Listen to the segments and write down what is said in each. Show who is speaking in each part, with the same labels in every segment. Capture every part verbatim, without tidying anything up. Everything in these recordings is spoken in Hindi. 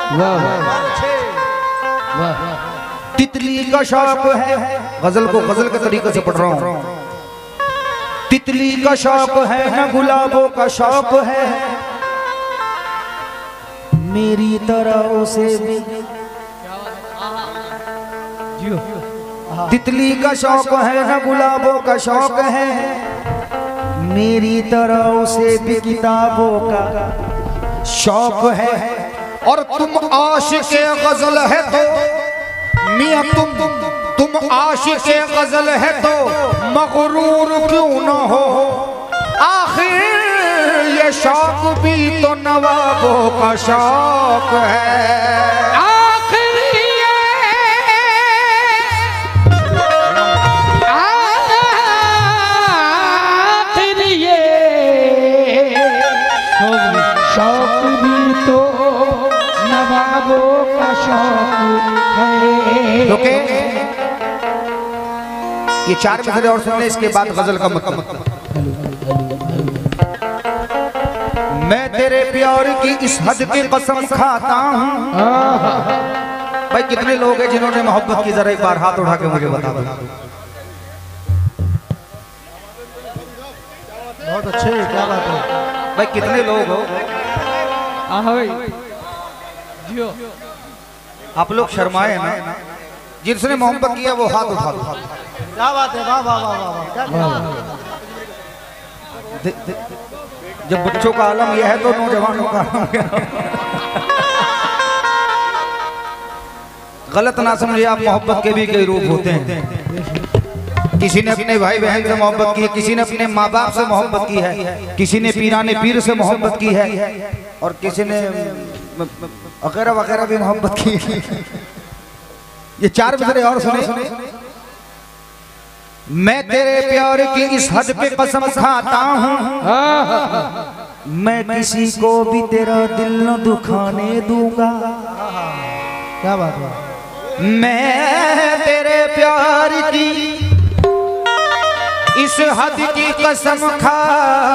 Speaker 1: तितली का शौक है, गजल को गजल के तरीके से पढ़ रहा हूँ। तितली का शौक है न गुलाबों का शौक है, मेरी तरह उसे भी। तितली का शौक है न गुलाबों का शौक है, मेरी तरह उसे भी किताबों का शौक है। और तुम आशिक़े गजल है तो मियां तुम तुम आशिक़े गजल है तो मगरूर क्यों न हो, आखिर ये शौक भी तो नवाबों का शौक है।
Speaker 2: आखिर ये आखिर ये शौक भी तो नवाबों का शौक है।
Speaker 1: ओके, ये चार मिसरे और सुनने, इसके बाद गजल का मतलब। मैं तेरे प्यार की इस हद की कसम खाता हूँ। भाई कितने लोग हैं जिन्होंने मोहब्बत की, जरा एक बार हाथ उठा के मुझे बता दो।
Speaker 3: बहुत अच्छे, क्या बात है
Speaker 1: भाई कितने लोग हो? आप लोग शर्माए ना, जिसने मोहब्बत किया वो हाथ उठा दो।
Speaker 3: क्या बात है, वाह वाह वाह वाह।
Speaker 1: जब बच्चों का आलम यह है तो नौजवानों का आलम क्या? गलत ना समझिए आप, मोहब्बत के भी कई रूप होते हैं। किसी ने अपने भाई बहन से मोहब्बत की है, किसी ने अपने माँ बाप से मोहब्बत की है, किसी ने पीराने पीर से मोहब्बत की है, और किसी ने वगैरह वगैरह भी मोहब्बत की है। ये चार मिसरे और सुने। मैं तेरे प्यार की इस हद पे कसम खाता हूँ, मैं किसी को भी तेरा दिल न दुखाने दूंगा।
Speaker 3: क्या बात है।
Speaker 1: मैं तेरे प्यार की इस हद की कसम खाता।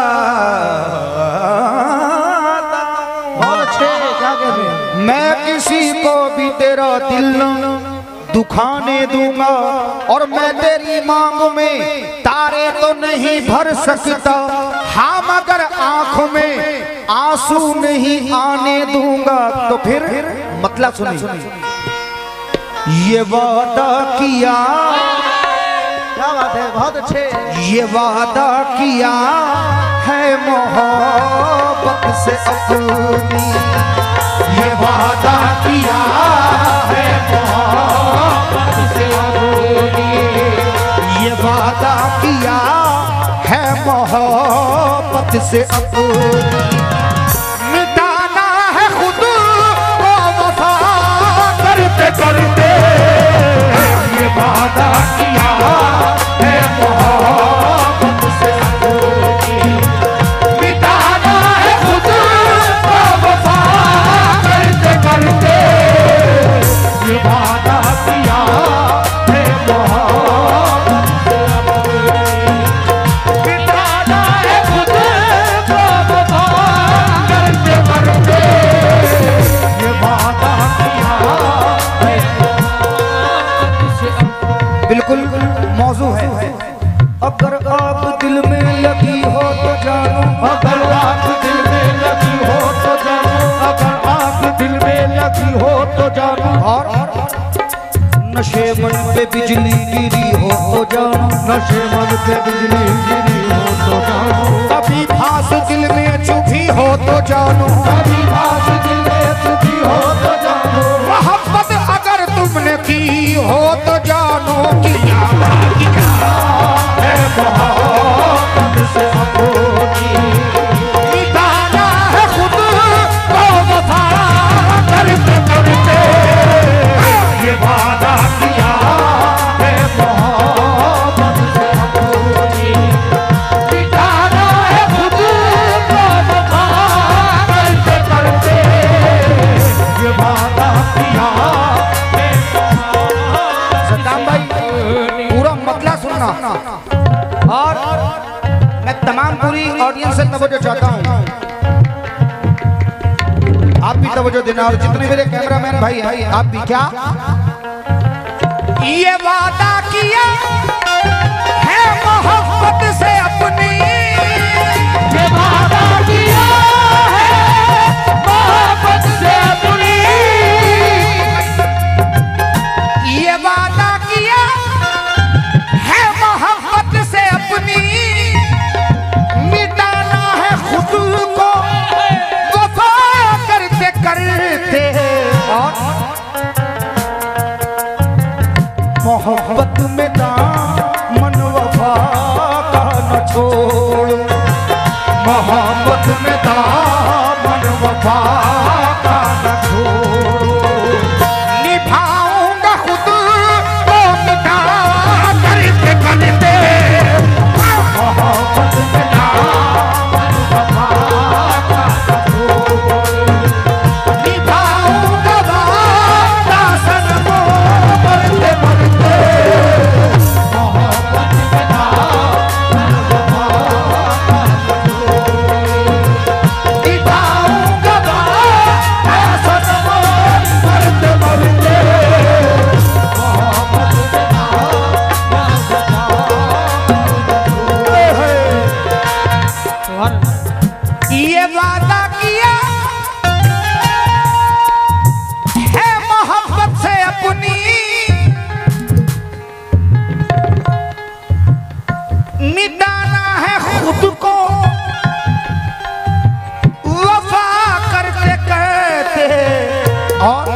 Speaker 3: बहुत अच्छे, क्या कह रहे हैं।
Speaker 1: मैं किसी को भी तेरा दिल न दुखाने दूंगा, और मैं तेरी मांग में तारे तो नहीं भर सकता, हाँ मगर आंखों में आंसू नहीं आने दूंगा। तो फिर मतलब सुनिए, ये वादा किया,
Speaker 3: क्या बात है, बहुत अच्छे।
Speaker 1: ये वादा किया है मोहब्बत से अपनी, ये वादा किया है मोहब्बत से अपनी, ये वादा किया है मोहब्बत से अपनी। मिटाना है खुद को वफा करते करते, ये वादा किया है मोहब्बत से अपनी। मिटाना है खुद को वफा करते करते, ये वादा किया है मोहब्बत से अपनी। मिटाना है खुद को वफा करते करते, ये वादा किया है मोहब्बत से अपनी। बिल्कुल मौजू है। अगर आप दिल में लगी हो तो जानो, अगर आप दिल में लगी हो तो जानो, अगर आप दिल में लगी हो तो जानो, और नशे मन पे बिजली गिरी हो तो जानो, नशे मन पे बिजली गिरी हो तो जानो, कभी भास दिल में चुभी हो तो जानो, कभी भास दिल में चुभी हो तो जानो, मोहब्बत अगर तुमने की हो तो जानो, किया है मोहब्बत से अपनी। मिटाना है खुद को वफा करते करते, ये वादा किया है मोहब्बत से अपनी। मिटाना है खुद को वफा करते करते, ये वादा किया है मोहब्बत। सद्दाम भाई पूरा मतलब सुनना, और मैं तमाम पूरी ऑडियंस से तवज्जो चाहता हूं, आप भी तवज्जो जो देना। और जितने मेरे कैमरामैन भाई हैं आप भी क्या ये वादा किया है मोहब्बत से अपनी,
Speaker 2: ये वादा किया है मोहब्बत से अपनी,
Speaker 1: ये वादा किया है मोहब्बत से अपनी, मिटाना है खुद को वफा करते करते। और मोहब्बत में दामन वफा का न छोड़, मोहब्बत में दामन वफा का न छोड़, निभाऊंगा खुद को मिटा करते करते, मोहब्बत में दामन वफा का न छोड़, निभाऊंगा वादा सनमो मरते मरते, मोहब्बत में दामन वफा का न छोड़, निभाऊंगा वादा सनमो मरते मरते, मोहब्बत में दामन वफा का न छोड़। ये वादा किया है मोहब्बत से अपनी, मिटाना है खुद को वफा करते करते। और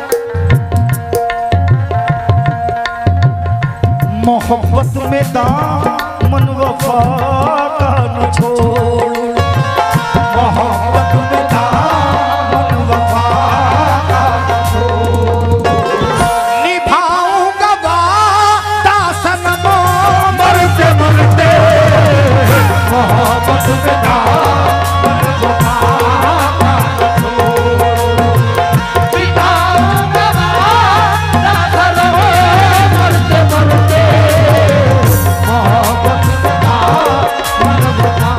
Speaker 1: मोहब्बत में दामन वफा का न छोड़, मोहब्बत में दामन वफा का न छोड़, निभाऊंगा वादा सनमो मरते मरते, मोहब्बत में दामन वफा का न छोड़, निभाऊंगा वादा सनमो मरते मरते, मोहब्बत में दामन वफा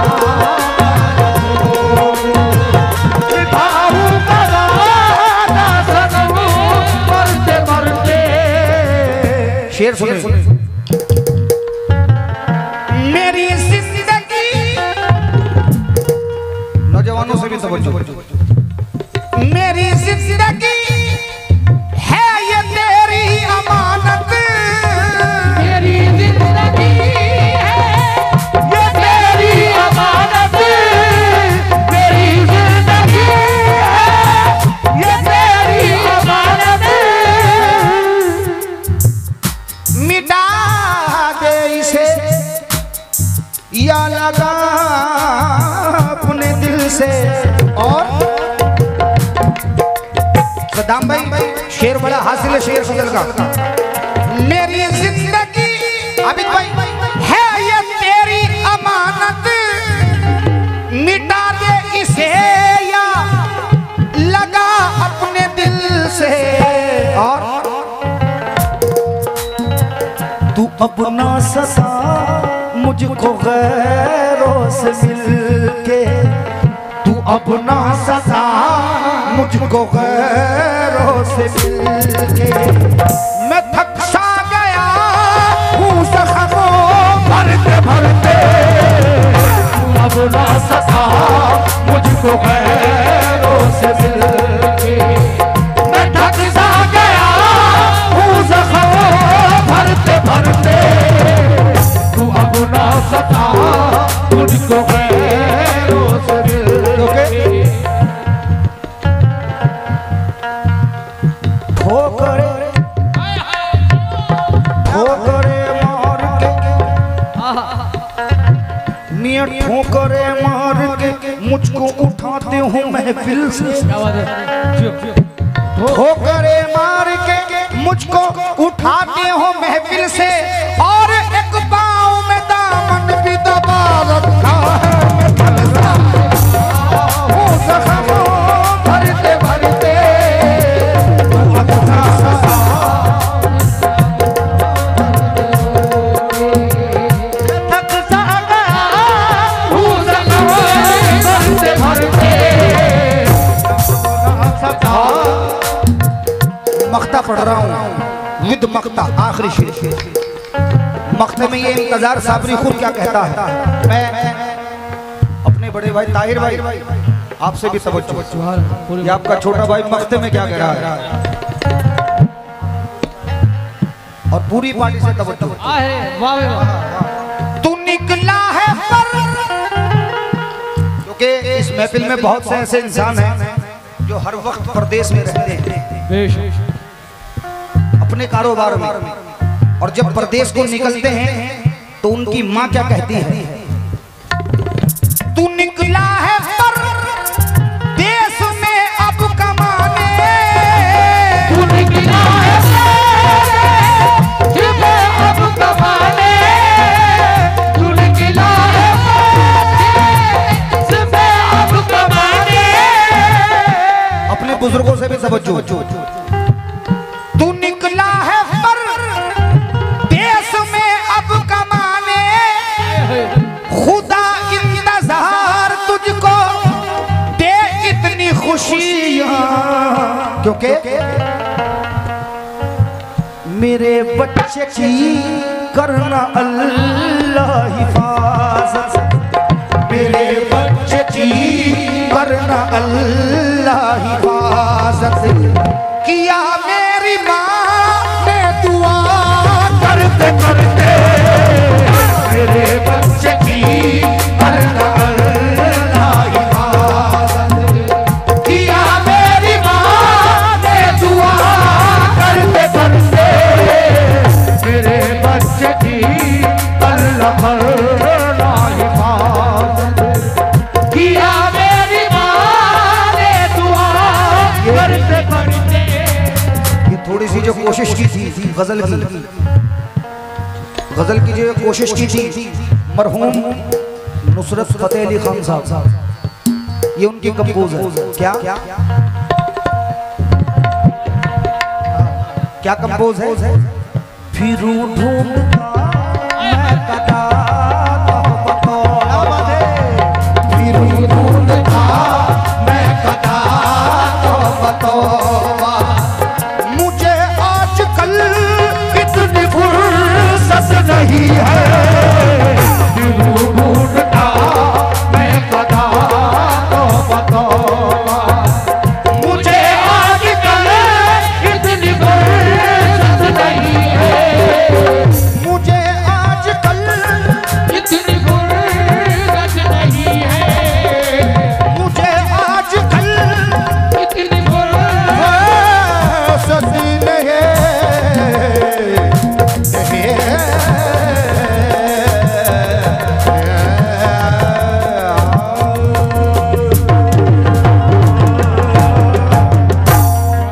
Speaker 1: शेर सुने, मेरी जिंदगी, नौजवानों से भी तवज्जो, मेरी जिंदगी है ये तेरी अमानत,
Speaker 2: मेरी जिंदगी है ये तेरी अमानत, मेरी जिंदगी है ये तेरी अमानत,
Speaker 1: मिटा दे इसे या लगा अपने दिल से। और सदाम भाई शेर बड़ा हासिल है शेर फजल का। मेरी जिंदगी अमित भाई है ये तेरी अमानत, मिटा दे इसे या लगा अपने दिल से। और तू अपना सता मुझको गैरों से मिलके, तू अपना सता मुझको गैरों से मिलके, मैं थक सा गया हूँ जख्मों भरते भरते, तू अपना सता मुझको गैरों से मिलके, मैं थक सा गया हूँ जख्मों भरते भरते, तू अपना सता मुझको गैरों से मिलके। ठोकरे ठोकरे मार के मियां ठोकरे मार के मुझको उठाते हूँ महफिल से, ठोकरे मार के मुझको उठाते हो महफिल से, और एक पाँव में दामन भी दबा रखा है, मैं फंसा हूँ जख्मों भरते भरते, तू अपना सता थक सा गया हूँ जख्मों भरते भरते, अपना सता मख्ता पढ़ रहा हूँ विद मख्ता आखिरी शेर। मख्ते में ये इंतजार साबरी खुद क्या कहता है। मैं अपने बड़े भाई ताहिर भाई आपसे भी तवज्जो, ये आपका छोटा भाई मख्ते में क्या कह रहा है और पूरी पार्टी से तवज्जो। तू निकला है पर, क्योंकि इस महफिल में बहुत से ऐसे इंसान हैं जो हर वक्त परदेश में रहते हैं अपने कारोबार में, और जब परदेश को निकलते हैं तो उनकी माँ क्या कहती है, तू निकला है पर देश में अब कमाने,
Speaker 2: तू निकला है देश में अब कमाने, तू निकला है देश में अब कमाने।
Speaker 1: अपने बुजुर्गों से भी तवज्जो। तू निकला है पर देश में अब कमाने, खुदा इंतजार तुझको दे इतनी खुशियां, क्योंकि मेरे बच्चे की करना अल्लाह हिफाजत, मेरे बच्चे की करना अल्लाह हिफाजत, किया मेरी माँ ने दुआ करते करते, मेरे बच्चे की करना अल्लाह हिफाजत, किया मेरी माँ ने दुआ करते करते, मेरे बच्चे की अल्लाह हिफाजत,
Speaker 2: किया मेरी माँ ने दुआ करते करते।
Speaker 1: ये थोड़ी सी जो कोशिश की थी गजल की, गजल की जो कोशिश की थी मरहूम नुसरत फतेह अली खान साहब, ये उनकी कंपोज है। क्या क्या क्या कंपोज है। फिरू ढूंढता मैं कदा तौबा, फिरू ढूंढता मैं कदा तौबा तौबा, मुझे आजकल इतनी फुर्सत नहीं है,